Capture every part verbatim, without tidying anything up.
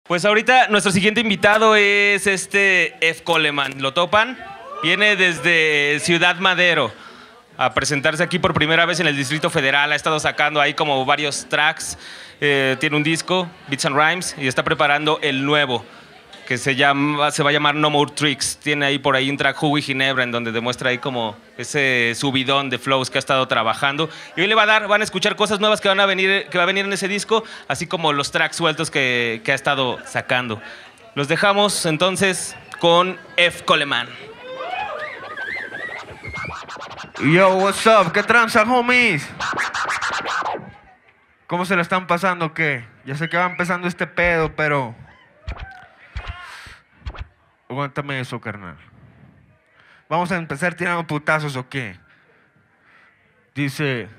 Pues ahorita nuestro siguiente invitado es este F. Coleman. ¿Lo topan? Viene desde Ciudad Madero a presentarse aquí por primera vez en el Distrito Federal. Ha estado sacando ahí como varios tracks. Eh, tiene un disco, Beats and Rhymes, y está preparando el nuevo, que se, llama, se va a llamar No More Tricks. Tiene ahí por ahí un track, Jugo y Ginebra, en donde demuestra ahí como ese subidón de flows que ha estado trabajando. Y hoy le va a dar, van a escuchar cosas nuevas que van a venir, que va a venir en ese disco, así como los tracks sueltos que, que ha estado sacando. Los dejamos entonces con F. Coleman. Yo, what's up? ¿Qué tranza, homies? ¿Cómo se la están pasando? ¿Qué? Ya sé que va empezando este pedo, pero... aguántame eso, carnal. ¿Vamos a empezar tirando putazos o qué? Dice...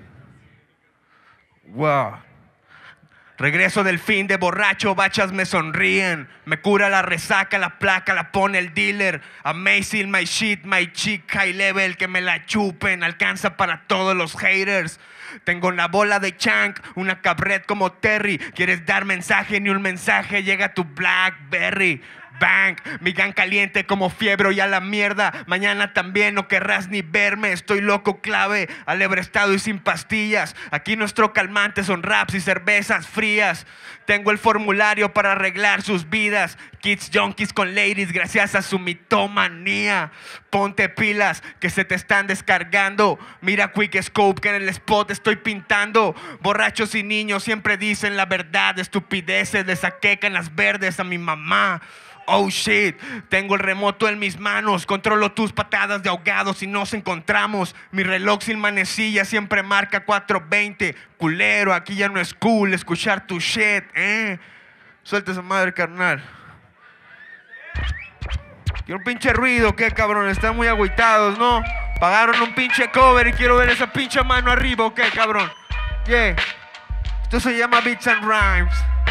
wow. Regreso del fin de borracho, bachas me sonríen. Me cura la resaca, la placa la pone el dealer. Amazing, my shit, my chick, high level. Que me la chupen, alcanza para todos los haters. Tengo una bola de Chunk, una cabret como Terry. Quieres dar mensaje, ni un mensaje llega a tu Blackberry. Bang, mi gang caliente como fiebre y a la mierda. Mañana también no querrás ni verme. Estoy loco clave, alebrestado y sin pastillas. Aquí nuestro calmante son raps y cervezas frías. Tengo el formulario para arreglar sus vidas. Kids junkies con ladies gracias a su mitomanía. Ponte pilas que se te están descargando. Mira Quick Scope que en el spot estoy pintando. Borrachos y niños siempre dicen la verdad. Estupideces le saqué canas verdes a mi mamá. Oh shit, tengo el remoto en mis manos. Controlo tus patadas de ahogado si nos encontramos. Mi reloj sin manecilla siempre marca cuatro veinte. Culero, aquí ya no es cool escuchar tu shit, eh. Suelta esa madre, carnal. Quiero un pinche ruido, ¿qué, cabrón? Están muy agüitados, ¿no? Pagaron un pinche cover y quiero ver esa pinche mano arriba, ¿ok, cabrón? Yeah. Esto se llama Beats and Rhymes.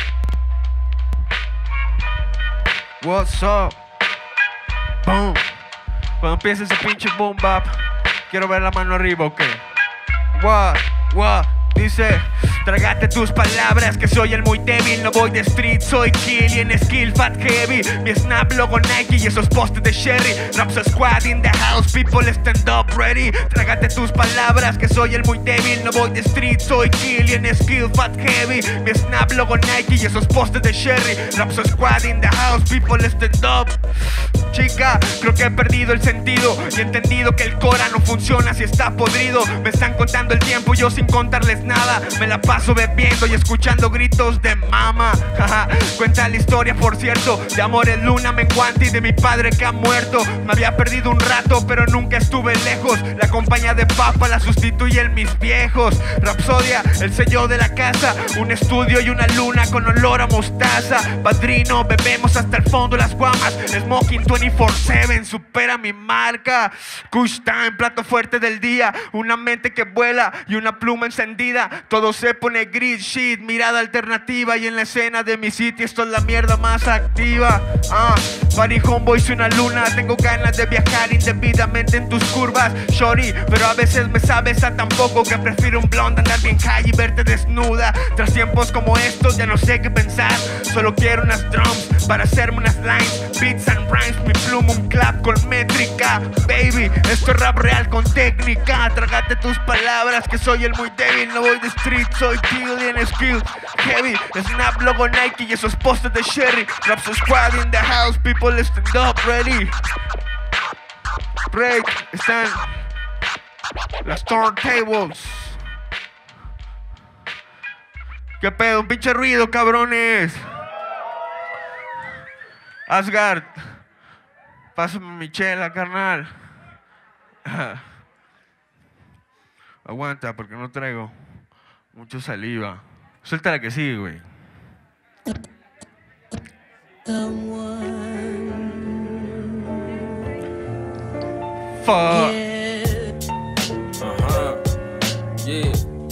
What's up? Boom. Cuando empiece ese pinche boom bap, quiero ver la mano arriba, ok. What? What? Dice, trágate tus palabras que soy el muy débil. No voy de street, soy kill y en skill fat heavy. Mi snap logo Nike y esos postes de Sherry. Raps squad in the house, people stand up ready. Trágate tus palabras que soy el muy débil. No voy de street, soy kill y en skill fat heavy. Mi snap logo Nike y esos postes de Sherry. Raps squad in the house, people stand up. Chica, creo que he perdido el sentido y he entendido que el Cora no funciona si está podrido. Me están contando el tiempo y yo sin contarles nada. Me la paso bebiendo y escuchando gritos de mama. Cuenta la historia, por cierto, de amores luna menguante y de mi padre que ha muerto. Me había perdido un rato pero nunca estuve lejos. La compañía de papa la sustituyen mis viejos. Rapsodia, el sello de la casa. Un estudio y una luna con olor a mostaza. Padrino, bebemos hasta el fondo las guamas. Smoking veinticuatro siete, supera mi marca. Kush time, plato fuerte del día. Una mente que vuela y una pluma encendida. Todo se pone gris, shit, mirada alternativa. Y en la escena de mi sitio esto es la mierda más activa. Ah, party homeboys y una luna. Tengo ganas de viajar indebidamente en tus curvas, shorty, pero a veces me sabes a tan poco que prefiero un blonde, andar bien high y verte desnuda. Tras tiempos como estos ya no sé qué pensar. Solo quiero unas drums para hacerme unas lines. Beats and rhymes, mi pluma un clap con métrica. Baby, esto es rap real con técnica. Trágate tus palabras que soy el muy débil. No voy de street, soy kill y en skill heavy. Snap logo Nike y esos postes de Sherry. Raps squad in the house, people stand up ready. Break, están las turntables. ¿Qué pedo? Un pinche ruido, cabrones. Asgard, pásame mi chela, carnal. Aguanta, porque no traigo mucho saliva. Suelta la que sigue, güey. Fuck. Ajá. Yeah.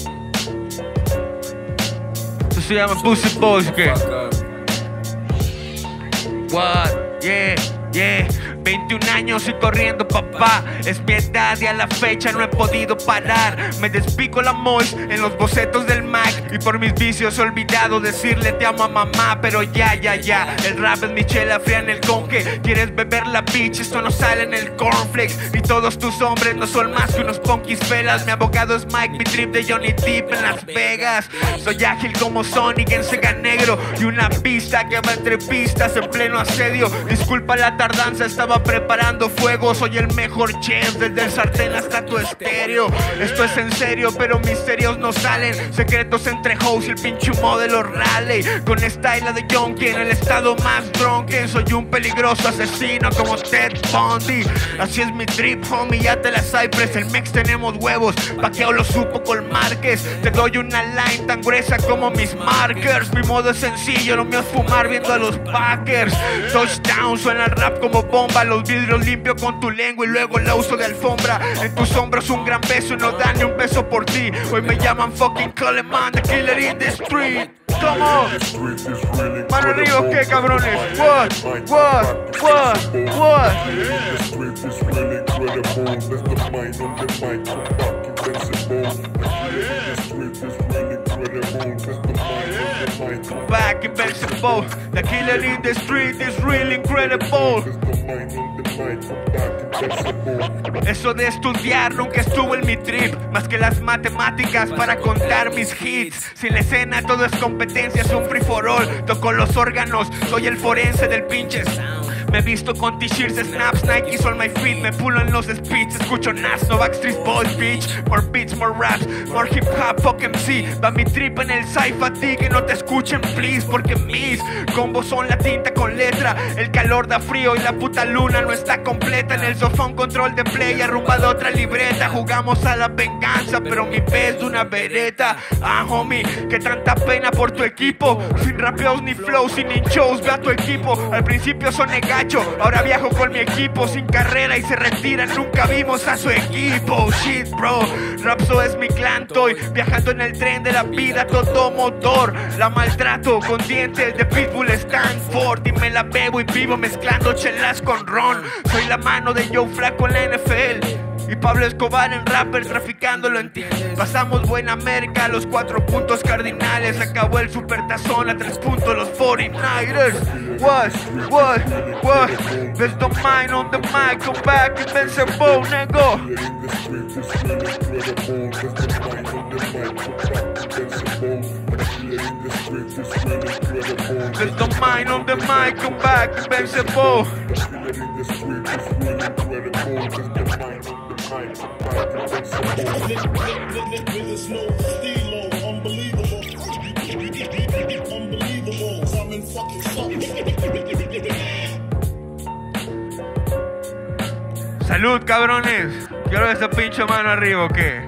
Esto se llama Pussy Boys, ¿qué? What? Yeah, yeah. veintiún años y corriendo, papá. Es mi edad y a la fecha no he podido parar. Me despico la mois en los bocetos del Mac. Y por mis vicios he olvidado decirle te amo a mamá. Pero ya, ya, ya, el rap es mi chela fría en el conque. ¿Quieres beber la bitch? Esto no sale en el cornflakes. Y todos tus hombres no son más que unos punkis felas. Mi abogado es Mike, mi trip de Johnny Depp en Las Vegas. Soy ágil como Sonic en Sega Negro. Y una pista que va entre pistas en pleno asedio. Disculpa la tardanza, estaba preparando fuego. Soy el mejor chef, desde el sartén hasta tu estéreo. Esto es en serio, pero misterios no salen. Secretos entre hoes y el pinche modelo Raleigh. Con style de Yonki en el estado más drunken. Soy un peligroso asesino como Ted Bundy. Así es mi trip, homie, ya te la Cypress. El Mex tenemos huevos, Paqueo lo supo con Márquez. Te doy una line tan gruesa como mis markers. Mi modo es sencillo, lo mío es fumar viendo a los Packers. Touchdown, suena el rap como bomba. Los vidrios limpio con tu lengua y luego la uso de alfombra. En tus hombros un gran beso y no dan ni un beso por ti. Hoy me llaman fucking Coleman, the killer in the street. ¿Cómo? Mano arriba, ¿qué cabrones? What? What? What? What? Back invincible. The killer in the street is really incredible. Eso de estudiar nunca estuvo en mi trip. Más que las matemáticas para contar mis hits. Sin la escena todo es competencia, es un free for all. Toco los órganos, soy el forense del pinche sound. Me visto con t-shirts, snaps, Nikes on my feet. Me pulo en los speeds, escucho Nas, no Backstreet Boys, bitch. More beats, more raps, more hip hop, fuck M C. Va mi trip en el sci-fi, ti que no te escuchen, please. Porque mis combos son la tinta con letra. El calor da frío y la puta luna no está completa. En el sofá un control de play, arrumbado otra libreta. Jugamos a la venganza, pero mi pez de una vereta. Ah, homie, que tanta pena por tu equipo. Sin rapeos ni flows, sin shows, ve a tu equipo. Al principio soné gacho, ahora viajo con mi equipo. Sin carrera y se retiran, nunca vimos a su equipo. Shit, bro, Rapso es mi clan. Estoy viajando en el tren de la vida, todo motor. La maltrato con dientes de Pitbull Stanford. Y me la bebo y vivo mezclando chelas con ron. Soy la mano de Joe Flaco en la N F L y Pablo Escobar en rapper traficándolo en ti. Pasamos buena merca, los cuatro puntos cardinales. Acabó el supertazón a tres puntos los forty-niners. What? What? What? There's no mind on the mic. Come back, invincible, nego. There's no mind on the mic. Come back, invincible. Salud, cabrones. Quiero esa pinche mano arriba, ¿o qué?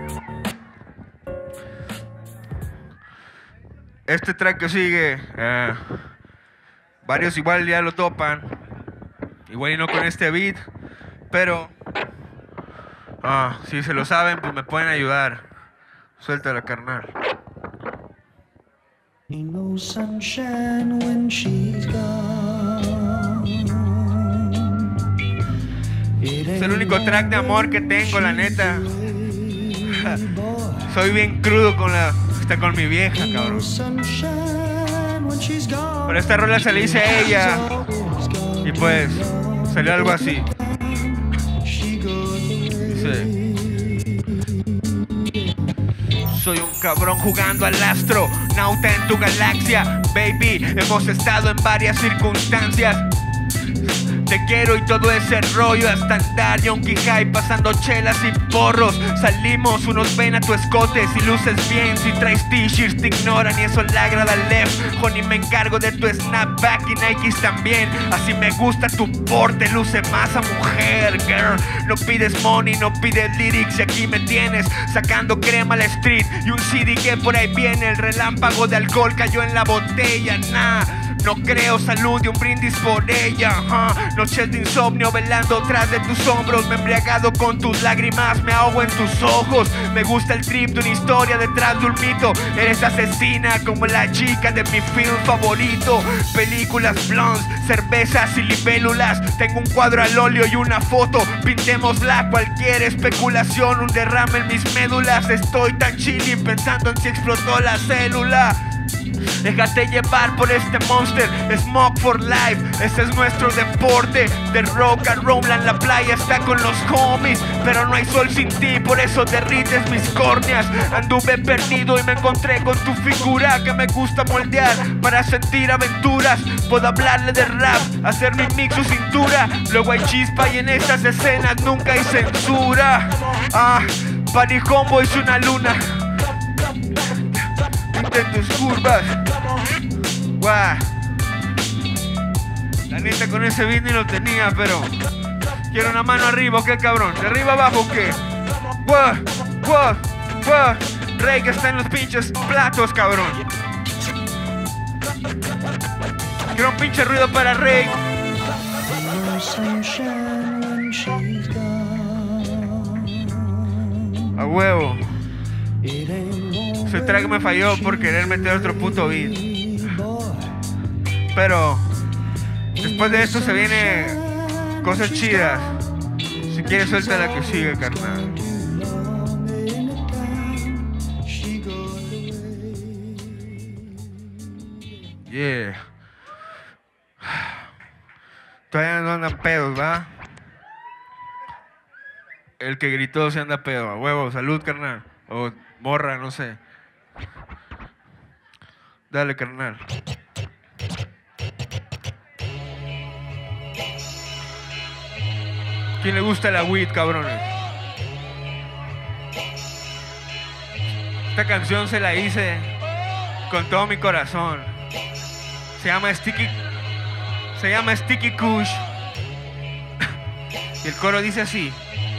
Este track que sigue, eh, varios igual ya lo topan. Igual y no con este beat, pero ah, si se lo saben, pues me pueden ayudar. Suéltala, carnal. Ain't no sunshine when she's gone. Es el único track de amor que tengo, la neta. Soy bien crudo con la, está con mi vieja, cabrón. Pero esta rola se le hice a ella y pues salió algo así. Dice: soy un cabrón jugando al astro, nauta en tu galaxia, baby. Hemos estado en varias circunstancias. Te quiero y todo ese rollo, hasta andar yonki high pasando chelas y porros. Salimos, unos ven a tu escote si luces bien. Si traes t-shirts te ignoran y eso le agrada al left. Honey, me encargo de tu snapback y Nikes también. Así me gusta tu porte, luce más a mujer, girl. No pides money, no pides lyrics y aquí me tienes sacando crema a la street. Y un C D que por ahí viene, el relámpago de alcohol cayó en la botella, nah. No creo salud y un brindis por ella. uh. Noches de insomnio velando tras de tus hombros. Me he embriagado con tus lágrimas, me ahogo en tus ojos. Me gusta el trip de una historia detrás de un mito. Eres asesina como la chica de mi film favorito. Películas blondes, cervezas y libélulas. Tengo un cuadro al óleo y una foto. Pintémosla, cualquier especulación, un derrame en mis médulas. Estoy tan chilling pensando en si explotó la célula. Déjate llevar por este monster, Smoke for life, ese es nuestro deporte. De rock and roll en la playa está con los homies, pero no hay sol sin ti, por eso derrites mis córneas. Anduve perdido y me encontré con tu figura que me gusta moldear para sentir aventuras. Puedo hablarle de rap, hacer mi mix su cintura. Luego hay chispa y en estas escenas nunca hay censura. Ah, Party Homeboys y una luna en tus curvas. Guau. La neta con ese beat ni lo tenía, pero quiero una mano arriba, ¿qué cabrón? ¿De arriba abajo qué? Guau, guau, guau. Rey que está en los pinches platos, cabrón. Quiero un pinche ruido para Rey. A huevo. Ese track me falló por querer meter otro puto beat. Pero después de esto se viene cosas chidas. Si quieres suelta la que sigue, carnal. Yeah. Todavía no andan pedos, ¿va? El que gritó se anda pedo. A huevo, salud, carnal. O morra, no sé. Dale, carnal. ¿Quién le gusta la weed, cabrones? Esta canción se la hice con todo mi corazón. Se llama Sticky Se llama Sticky Kush. Y el coro dice así: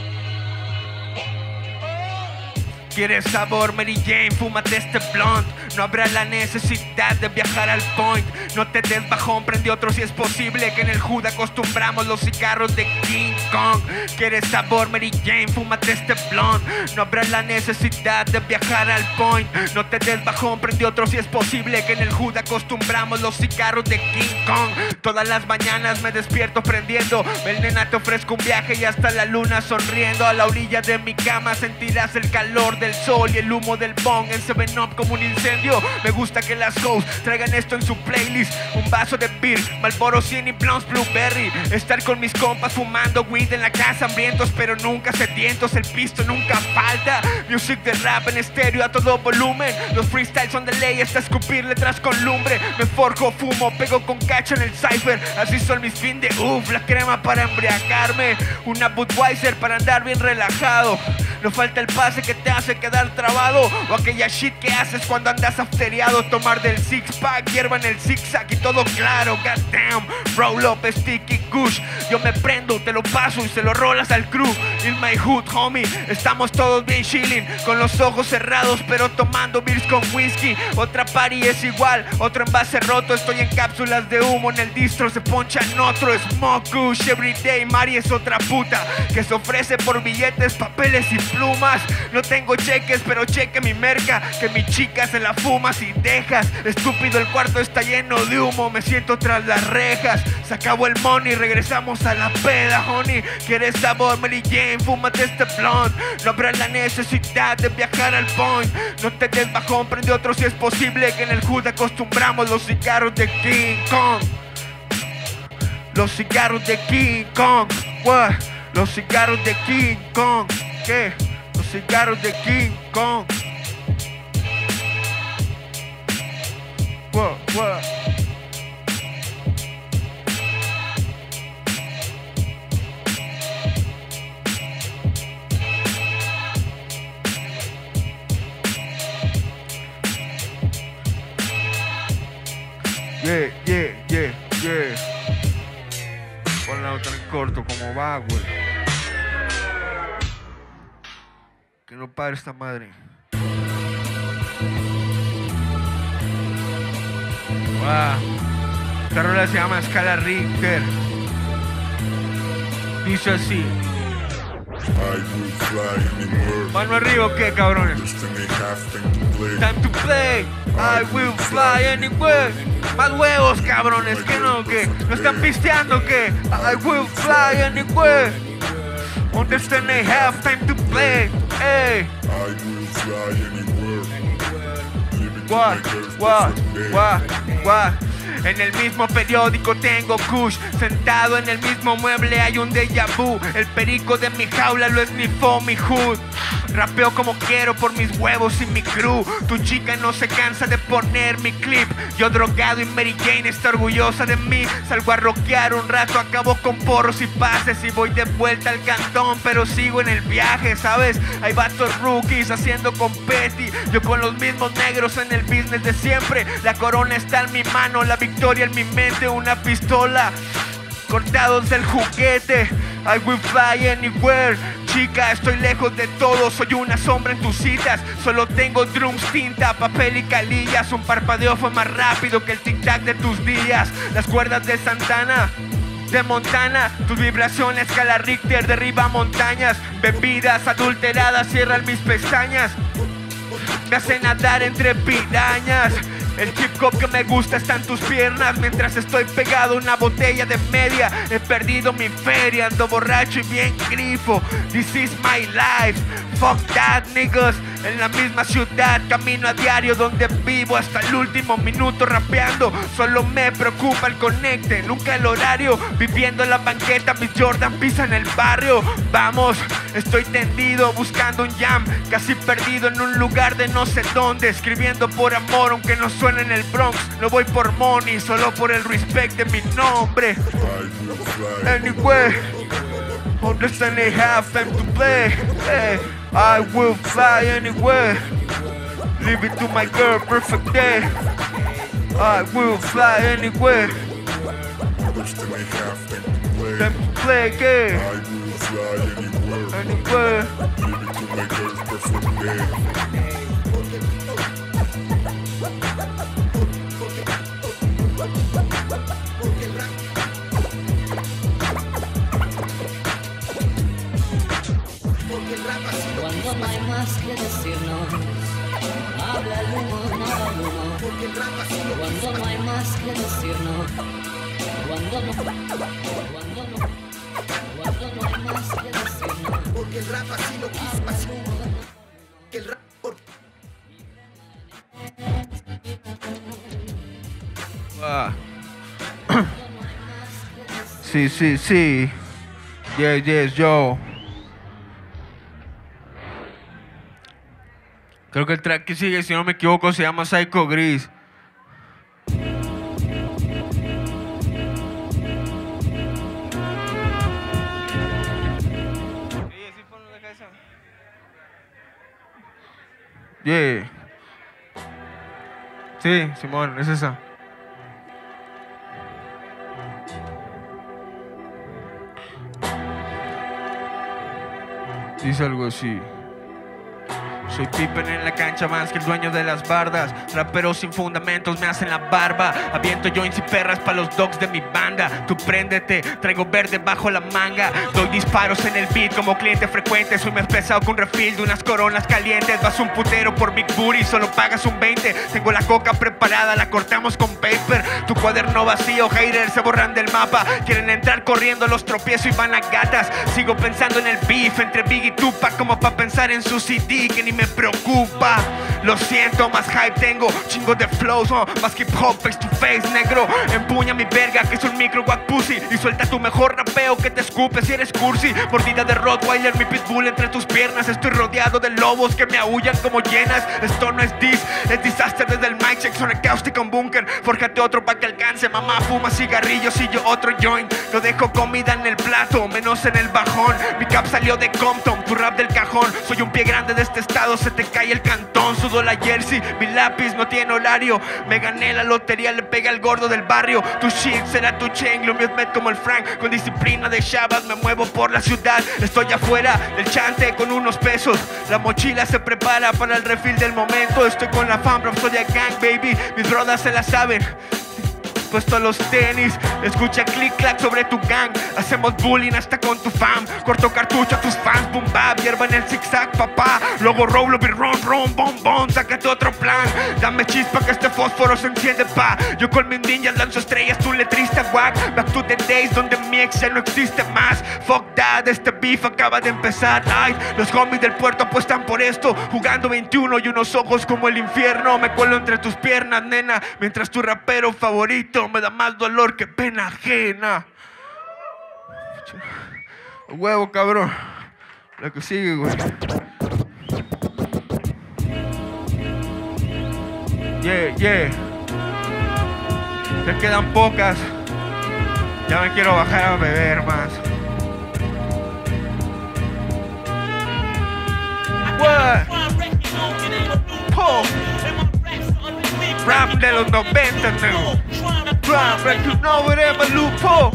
¿quieres sabor, Mary Jane? Fúmate este blunt. No habrá la necesidad de viajar al point. No te des bajón, prende otro si es posible. Que en el Hood acostumbramos los cigarros de King Kong. ¿Quieres sabor, Mary Jane? Fúmate este blunt. No habrá la necesidad de viajar al point. No te des bajón, prende otro si es posible. Que en el Hood acostumbramos los cigarros de King Kong. Todas las mañanas me despierto prendiendo. El nena te ofrezco un viaje y hasta la luna sonriendo. A la orilla de mi cama sentirás el calor del sol y el humo del bong en seven up como un incendio. Me gusta que las hoes traigan esto en su playlist. Un vaso de beer, Marlboro cien y blunts blueberry. Estar con mis compas fumando weed en la casa, hambrientos pero nunca sedientos. El pisto nunca falta. Music de rap en estéreo a todo volumen. Los freestyles son de ley hasta escupir letras con lumbre. Me forjo, fumo, pego con cacho en el cypher. Así son mis fin de uff, la crema para embriagarme. Una Budweiser para andar bien relajado. No falta el pase que te hace quedar trabado, o aquella shit que haces cuando andas afteriado. Tomar del six pack, hierba en el zigzag y todo claro. Goddamn, roll up, sticky kush. Yo me prendo, te lo paso y se lo rolas al crew. In my hood, homie, estamos todos bien chilling, con los ojos cerrados pero tomando beers con whisky. Otra party es igual, otro envase roto. Estoy en cápsulas de humo, en el distro se ponchan otro. Smoke kush everyday, Mari es otra puta que se ofrece por billetes, papeles y plumas. No tengo cheques, pero cheque mi merca, que mi chica se la fuma si dejas. Estúpido, el cuarto está lleno de humo, me siento tras las rejas. Se acabó el money, regresamos a la peda, honey. ¿Quieres sabor, Mary Jane? Fúmate este blunt. No habrá la necesidad de viajar al point. No te des bajón, prende otro si es posible. Que en el Hood acostumbramos los cigarros de King Kong. Los cigarros de King Kong. What? Los cigarros de King Kong. ¿Qué? Los cigarros de King Kong. What? What? Yeah, yeah, yeah, yeah. Pon la otra en corto, como va, güey. Que no pare esta madre. Wow. Esta rola se llama Escala Richter. Dice así. Mano arriba, ¿o qué, cabrones? Time to play. I will fly anywhere. Más huevos, cabrones, que no, que no están pisteando, que I will fly anywhere. Understand they have time to play. Hey. I will fly anywhere. What? What? What? What? En el mismo periódico tengo kush. Sentado en el mismo mueble hay un déjà vu. El perico de mi jaula lo esnifó mi hood. Rapeo como quiero por mis huevos y mi crew. Tu chica no se cansa de poner mi clip. Yo drogado y Mary Jane está orgullosa de mí. Salgo a rockear un rato, acabo con porros y pases y voy de vuelta al cantón, pero sigo en el viaje, ¿sabes? Hay vatos rookies haciendo competi. Yo con los mismos negros en el business de siempre. La corona está en mi mano, la victoria en mi mente, una pistola. Cortados del juguete, I will fly anywhere. Chica, estoy lejos de todo, soy una sombra en tus citas. Solo tengo drums, tinta, papel y calillas. Un parpadeo fue más rápido que el tic-tac de tus días. Las cuerdas de Santana, de Montana, tus vibraciones, escala Richter, derriba montañas. Bebidas adulteradas cierran mis pestañas, me hacen nadar entre pirañas. El hip hop que me gusta está en tus piernas. Mientras estoy pegado a una botella de media, he perdido mi feria, ando borracho y bien grifo. This is my life, fuck that niggas. En la misma ciudad, camino a diario donde vivo hasta el último minuto rapeando. Solo me preocupa el conecte, nunca el horario. Viviendo en la banqueta, mis Jordan pisan el barrio. Vamos, estoy tendido buscando un jam, casi perdido en un lugar de no sé dónde. Escribiendo por amor aunque no suene en el Bronx. No voy por money, solo por el respect de mi nombre. Anyway, understand they have time to play. Hey, I will fly anywhere. Leave it to my girl, perfect day. I will fly anywhere. Time to play, yeah. I will fly anywhere. Leave it to my girl, perfect day. Cuando no hay más que decirnos, habla el humo, nada el humo. Cuando no hay más que decirnos, cuando no, cuando no, cuando no hay más que decirnos, porque el rap así lo quiso, así que el rap por... Ah. Sí, sí, sí. Yes, yes, yo. Creo que el track que sigue, si no me equivoco, se llama Psycho Gris. Yeah. Sí, Simón, es esa. Dice algo así. Soy Pippen en la cancha más que el dueño de las bardas. Raperos sin fundamentos me hacen la barba. Aviento joints y perras pa' los dogs de mi banda. Tú préndete, traigo verde bajo la manga. Doy disparos en el beat como cliente frecuente. Soy más pesado que un refill de unas coronas calientes. Vas un putero por Big Booty, solo pagas un veinte. Tengo la coca preparada, la cortamos con paper. Tu cuaderno vacío, haters se borran del mapa. Quieren entrar corriendo, los tropiezo y van a gatas. Sigo pensando en el beef entre Big y Tupac, como pa' pensar en su C D que ni me preocupa. Lo siento, más hype tengo, chingo de flows, oh, más hip hop face to face, negro. Empuña mi verga que es un micro wack pussy y suelta tu mejor rapeo que te escupe si eres cursi. Mordida de Rottweiler, mi pitbull entre tus piernas. Estoy rodeado de lobos que me aullan como llenas. Esto no es dis, es disaster desde el mic check. Son cáustica un bunker, fórjate otro pa' que alcance. Mamá fuma cigarrillos y yo otro joint. No dejo comida en el plato, menos en el bajón. Mi cap salió de Compton, tu rap del cajón. Soy un pie grande de este estado, se te cae el cantón. Sudo la jersey, mi lápiz no tiene horario. Me gané la lotería, le pega al gordo del barrio. Tu shit será tu chain, lo mío es met como el Frank. Con disciplina de Shabbat me muevo por la ciudad. Estoy afuera del chante con unos pesos. La mochila se prepara para el refill del momento. Estoy con la fam, bro, soy a gang, baby. Mis brothers se la saben. puesto a los tenis. Escucha clic clac sobre tu gang. Hacemos bullying hasta con tu fam. Corto cartucho a tus fans, boom bap, hierba en el zigzag, papá. Luego roll, bir ron, ron, bom, bom, sácate otro plan. Dame chispa que este fósforo se enciende, pa. Yo con mis ninjas lanzo estrellas, tu letrista wack. Back to the days donde mi ex ya no existe más. Fuck that, este beef acaba de empezar. Ay, los homies del puerto apuestan por esto. Jugando veintiuno y unos ojos como el infierno. Me cuelo entre tus piernas, nena. Mientras tu rapero favorito me da más dolor que pena ajena. Huevo, cabrón. Lo que sigue, güey. Yeah, yeah. Te quedan pocas. Ya me quiero bajar a beber más. What? Oh. Rap de los noventa, no. Rap, like you know whatever, lupo.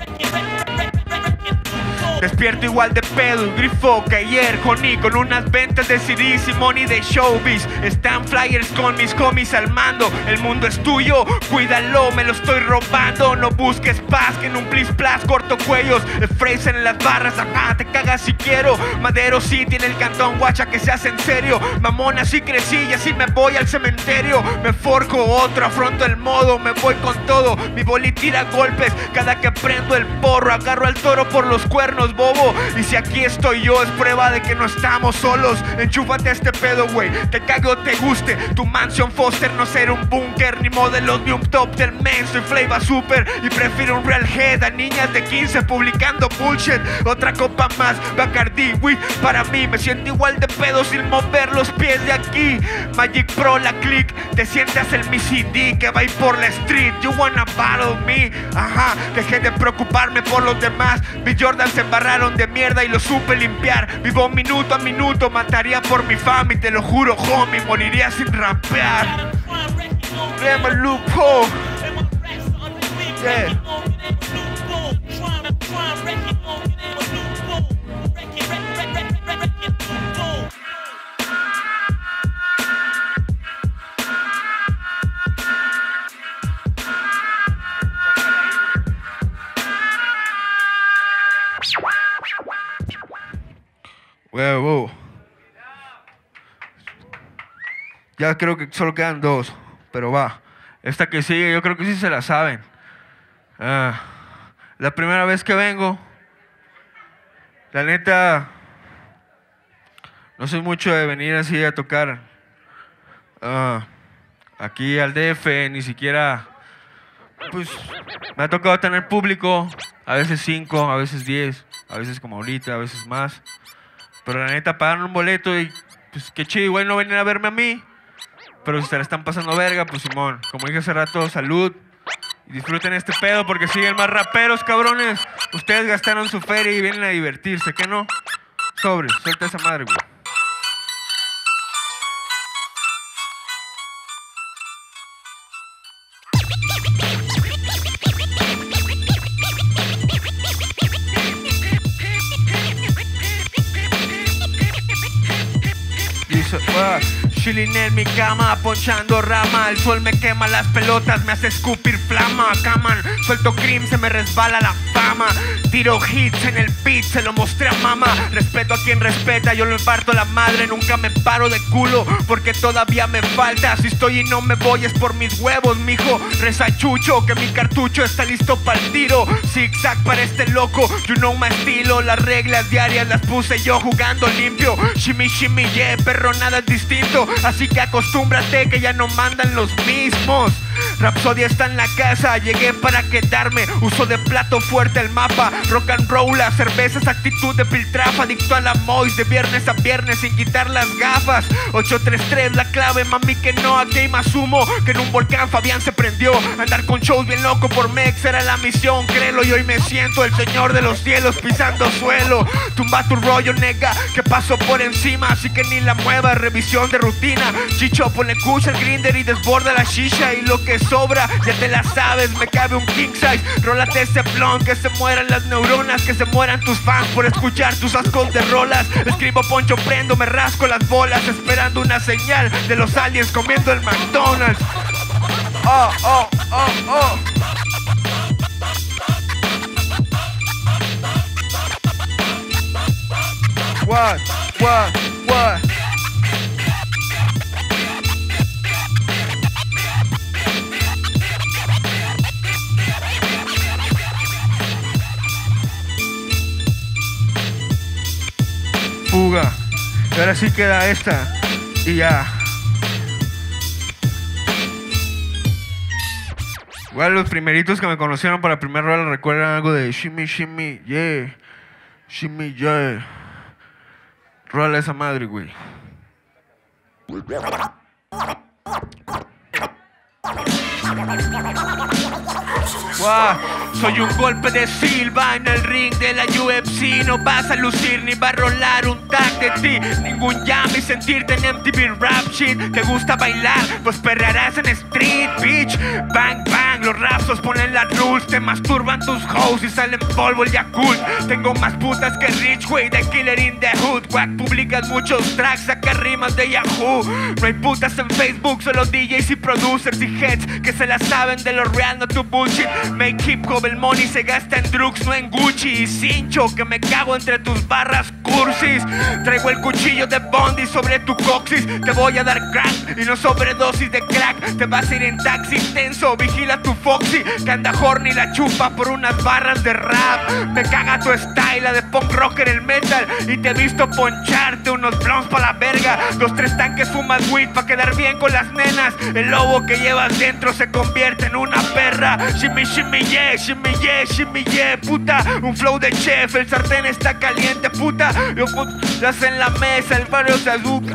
Despierto igual de pedo y grifo que ayer, Johnny, con unas ventas de C Ds y money de showbiz. Están flyers con mis homies al mando. El mundo es tuyo, cuídalo, me lo estoy robando. No busques paz, que en un please plus corto cuellos. El Fraser en las barras, ajá, te cagas si quiero. Madero sí tiene el cantón, guacha, que se hace en serio. Mamón, así crecí y así me voy al cementerio. Me forjo otro, afronto el modo, me voy con todo. Mi boli tira golpes, cada que prendo el porro. Agarro al toro por los cuernos, bobo. Y si aquí estoy yo, es prueba de que no estamos solos. Enchúfate este pedo, güey, te cague o te guste. Tu mansión Foster no ser un búnker, ni modelos ni un top del men. Soy Flava Super y prefiero un real head a niñas de quince publicando bullshit. Otra copa más, Bacardi, güey. Para mí me siento igual de pedo sin mover los pies de aquí. Magic Pro, la click, te sientas el mi C D que va a ir por la street. You wanna battle me, ajá. Dejé de preocuparme por los demás. Mis Jordans se embarraron de mierda y lo supe limpiar. Vivo minuto a minuto, mataría por mi fama y te lo juro, homie, moriría sin rapear. Remember Lupo. Yeah. Huevo. Ya creo que solo quedan dos, pero va. Esta que sigue yo creo que sí se la saben. Ah, la primera vez que vengo, la neta, no soy mucho de venir así a tocar ah, aquí al D F, ni siquiera, pues me ha tocado tener público, a veces cinco, a veces diez, a veces como ahorita, a veces más. Pero la neta, pagan un boleto y pues qué chido, igual no venir a verme a mí. Pero si se la están pasando verga, pues Simón, como dije hace rato, salud. Y disfruten este pedo porque siguen más raperos, cabrones. Ustedes gastaron su feria y vienen a divertirse, ¿qué no? Sobre, suelta esa madre, güey. Chilling en mi cama, ponchando rama. El sol me quema las pelotas, me hace escupir flama. Caman, suelto cream, se me resbala la fama. Tiro hits en el beat, se lo mostré a mama. Respeto a quien respeta, yo lo imparto a la madre. Nunca me paro de culo, porque todavía me falta. Si estoy y no me voy es por mis huevos, mijo. Reza chucho, que mi cartucho está listo para el tiro. Zigzag para este loco, you know my estilo. Las reglas diarias las puse yo jugando limpio. Shimmy, shimmy, yeah, perro, nada es distinto. Así que acostúmbrate que ya no mandan los mismos. Rapsodia está en la casa, llegué para quedarme. Uso de plato fuerte el mapa. Rock and roll, la cerveza es actitud de piltrafa. Adicto a la mois de viernes a viernes sin quitar las gafas. Ocho tres tres la clave, mami que no. Aquí hay más humo que en un volcán Fabián se prendió. Andar con shows bien loco por Mex era la misión, créelo. Y hoy me siento el señor de los cielos pisando suelo. Tumba tu rollo, nega, que paso por encima. Así que ni la mueva, revisión de rutina. Chicho, ponle cucha al grinder y desborda la shisha. Y lo que sobra, ya te la sabes, me cabe un king size. Rólate ese blon, que se mueran las neuronas. Que se mueran tus fans por escuchar tus ascos de rolas. Escribo poncho, prendo, me rasco las bolas, esperando una señal de los aliens comiendo el McDonald's. Oh, oh, oh, oh. what, what, what. Fuga. Y ahora sí queda esta. Y ya. Igual los primeritos que me conocieron para el primer rol recuerdan algo de Shimmy Shimmy Yeah. Shimmy Yeah. Rola esa madre, güey. Wow. Soy un golpe de Silva en el ring de la U F C. No vas a lucir ni va a rolar un tag de ti. Ningún jam y sentirte en M T V Rap Shit. ¿Te gusta bailar? Pues perrearás en street, bitch. Bang, bang, los rapsos ponen las rules. Te masturban tus hoes y salen polvo el Yakult. Tengo más putas que Rich, güey, de Killer in the Hood. Wack, publicas muchos tracks, saca rimas de Yahoo. No hay putas en Facebook, solo D Js y producers y heads que se la saben de lo real, no tu bullshit. Make hip hop, el money se gasta en drugs, no en Gucci. Y cincho, que me cago entre tus barras cursis. Traigo el cuchillo de Bondi sobre tu coxis. Te voy a dar crack y no sobredosis de crack. Te vas a ir en taxi tenso, vigila tu Foxy, que anda horny la chupa por unas barras de rap. Me caga tu style, la de punk rocker el metal. Y te he visto poncharte unos blondes pa' la verga. Dos, tres tanques fumas weed pa' quedar bien con las nenas. El lobo que llevas dentro se convierte en una perra. Shimmy, shimmy, yeah, shimmy, yeah, shimmy, yeah, puta. Un flow de chef, el sartén está caliente, puta. Los putas en la mesa, el barrio se azúcar.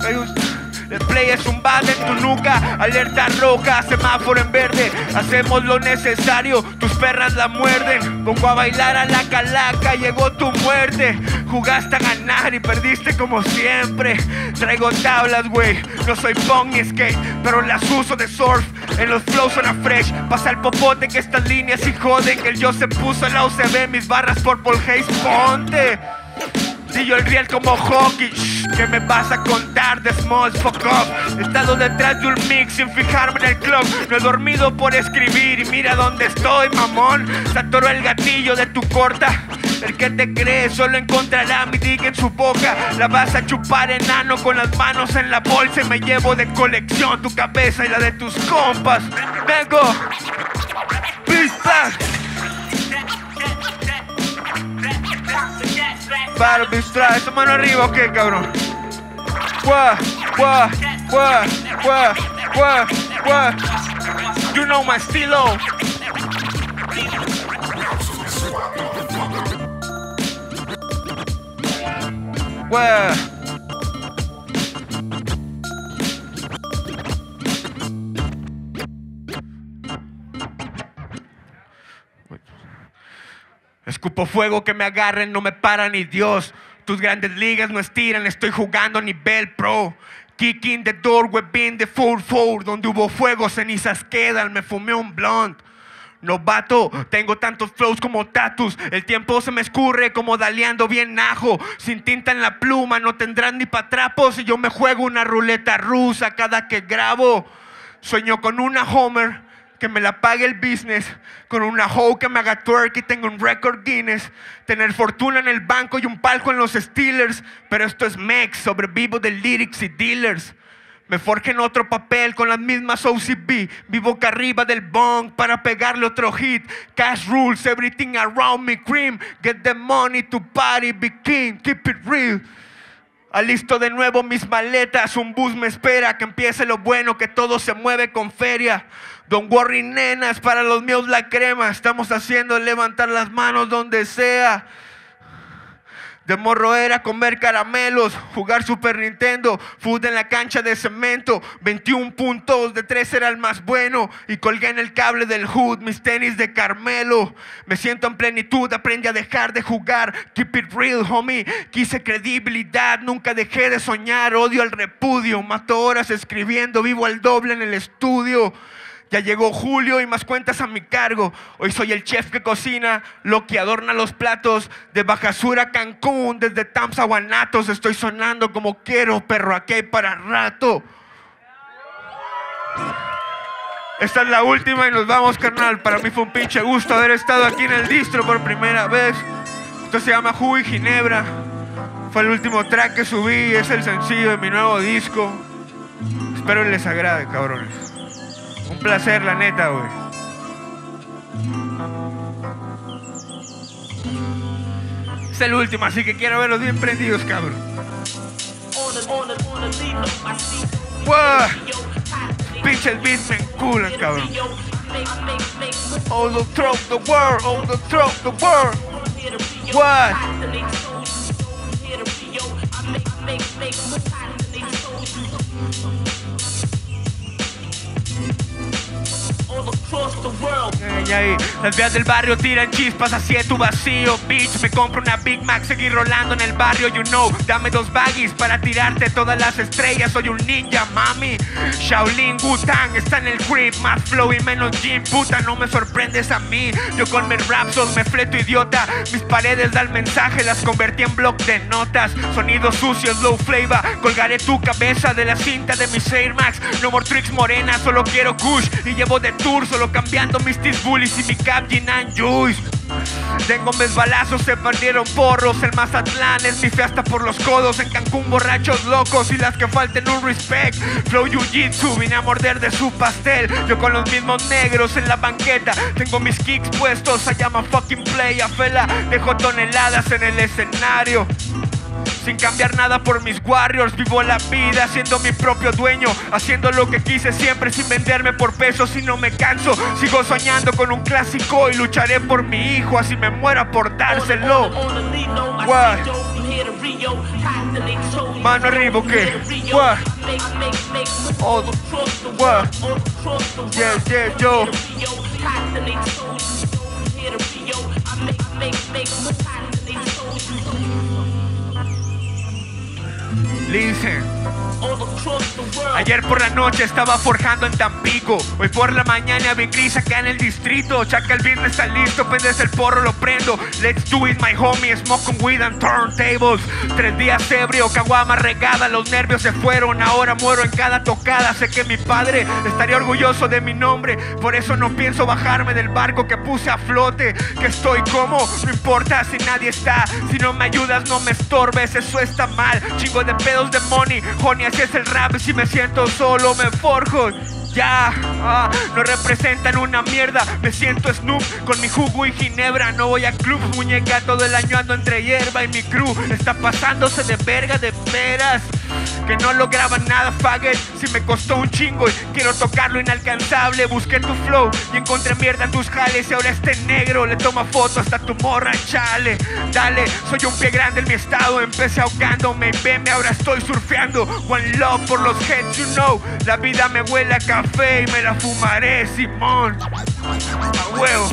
El play es un bat en tu nuca. Alerta roja, semáforo en verde. Hacemos lo necesario, tus perras la muerden. Pongo a bailar a la calaca, llegó tu muerte. Jugaste a ganar y perdiste como siempre. Traigo tablas, güey, no soy punk ni skate, pero las uso de surf. En los flows suena fresh. Pasa el popote que estas líneas y joden. Que el yo se puso en la U C B, mis barras Purple Haze, ponte. Si yo el riel como hockey, shh, ¿qué me vas a contar de Smalls? Fuck up. He estado detrás de un mix sin fijarme en el club. No he dormido por escribir y mira dónde estoy, mamón. Se atoró el gatillo de tu corta. El que te cree solo encontrará mi dick en su boca. La vas a chupar enano con las manos en la bolsa. Y me llevo de colección tu cabeza y la de tus compas. Vengo, pista. Para distraer, esa mano arriba, ¿o qué, cabrón? Guau, guau, guau, guau, guau, guau. You know my estilo. Guau. Escupo fuego, que me agarren, no me para ni Dios. Tus grandes ligas no estiran, estoy jugando a nivel pro. Kick in the door, whipping the full four. Donde hubo fuego, cenizas quedan, me fumé un blunt. Novato, tengo tantos flows como tatus. El tiempo se me escurre como daleando bien ajo. Sin tinta en la pluma, no tendrán ni patrapos. Y yo me juego una ruleta rusa cada que grabo. Sueño con una Homer que me la pague el business, con una hoe que me haga twerk y tengo un récord Guinness. Tener fortuna en el banco y un palco en los Steelers. Pero esto es Mex, sobrevivo de lyrics y dealers. Me forjen otro papel con las mismas O C B. Vivo acá arriba del bong para pegarle otro hit. Cash rules, everything around me cream. Get the money to party, be king, keep it real. Alisto de nuevo mis maletas, un bus me espera. Que empiece lo bueno, que todo se mueve con feria. Don't worry, nenas, para los míos la crema. Estamos haciendo levantar las manos donde sea. De morro era comer caramelos, jugar Super Nintendo, food en la cancha de cemento. veintiún puntos, de tres era el más bueno. Y colgué en el cable del hood mis tenis de Carmelo. Me siento en plenitud, aprendí a dejar de jugar. Keep it real, homie. Quise credibilidad, nunca dejé de soñar. Odio al repudio, mato horas escribiendo, vivo al doble en el estudio. Ya llegó julio y más cuentas a mi cargo. Hoy soy el chef que cocina, lo que adorna los platos. De Bajasura a Cancún, desde Tamps a Guanatos. Estoy sonando como quiero, perro, aquí hay para rato. Esta es la última y nos vamos, carnal. Para mí fue un pinche gusto haber estado aquí en el distro por primera vez. Esto se llama Jugo y Ginebra. Fue el último track que subí, es el sencillo de mi nuevo disco. Espero les agrade, cabrones. Un placer, la neta, güey. Es el último, así que quiero verlos bien prendidos, cabrón. ¡Wow! Pinches beats me enculan, cabrón. All throughout the world, all throughout the world. What? Y ahí, las vías del barrio tiran chispas hacia tu vacío, bitch. Me compro una Big Mac, seguir rolando en el barrio, you know. Dame dos baggies para tirarte todas las estrellas. Soy un ninja, mami. Shaolin Wu-Tang está en el crib. Más flow y menos gym, puta, no me sorprendes a mí. Yo con mis rapsos me fleto idiota. Mis paredes dan mensaje, las convertí en bloc de notas. Sonidos sucios, low flavor. Colgaré tu cabeza de la cinta de mis Air Max. No more tricks morena, solo quiero kush. Y llevo de tour, solo cambiando mis tis bullies y mi cap Gin and Juice. Tengo mis balazos, se perdieron porros. El Mazatlán es mi fe hasta por los codos. En Cancún borrachos locos y las que falten un respect. Flow Jiu-Jitsu, vine a morder de su pastel. Yo con los mismos negros en la banqueta. Tengo mis kicks puestos, I am a fucking play. A fela, dejo toneladas en el escenario. Sin cambiar nada por mis warriors, vivo la vida siendo mi propio dueño, haciendo lo que quise siempre sin venderme por pesos y no me canso. Sigo soñando con un clásico y lucharé por mi hijo, así me muera por dárselo. What? Mano arriba, ¿qué? What? Oh, what? Yes, yes, yo. Listen. Ayer por la noche estaba forjando en Tampico. Hoy por la mañana vi gris acá en el distrito. Chaca, el business está listo, pendes el porro, lo prendo. Let's do it, my homie, smoking weed and turntables. Tres días ebrio, caguama regada. Los nervios se fueron, ahora muero en cada tocada. Sé que mi padre estaría orgulloso de mi nombre. Por eso no pienso bajarme del barco que puse a flote. Que estoy como, no importa si nadie está. Si no me ayudas no me estorbes, eso está mal. Chingo de pedos de money, honey, así es el rap. Si me siento solo me forjo. Ya, ah, no representan una mierda. Me siento Snoop con mi jugo y ginebra. No voy a clubs, muñeca, todo el año ando entre hierba. Y mi crew está pasándose de verga, de veras. Que no lograban nada, faggot. Si me costó un chingo y quiero tocar lo inalcanzable. Busqué tu flow y encontré mierda en tus jales. Y ahora este negro le toma foto hasta tu morra, chale. Dale, soy un pie grande en mi estado. Empecé ahogándome y veme, ahora estoy surfeando. One love por los heads, you know. La vida me huele a café y me la fumaré, Simón. A huevo.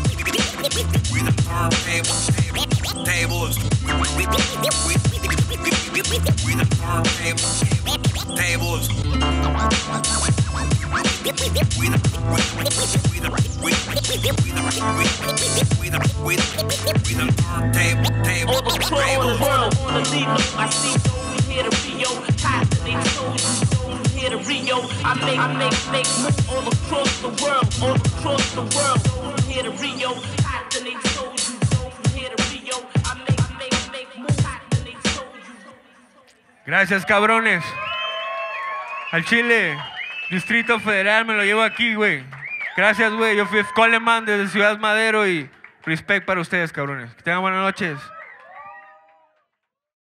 I make, I make, make moves all across the world, all across the world. From here to Rio, hot than they told you. From here to Rio, I make, I make, make moves hot than they told you. Gracias, cabrones. Al Chile, Distrito Federal, me lo llevo aquí, güey. Gracias, güey. Yo fui F. Coleman desde Ciudad Madero y respect para ustedes, cabrones. Que tengan buenas noches.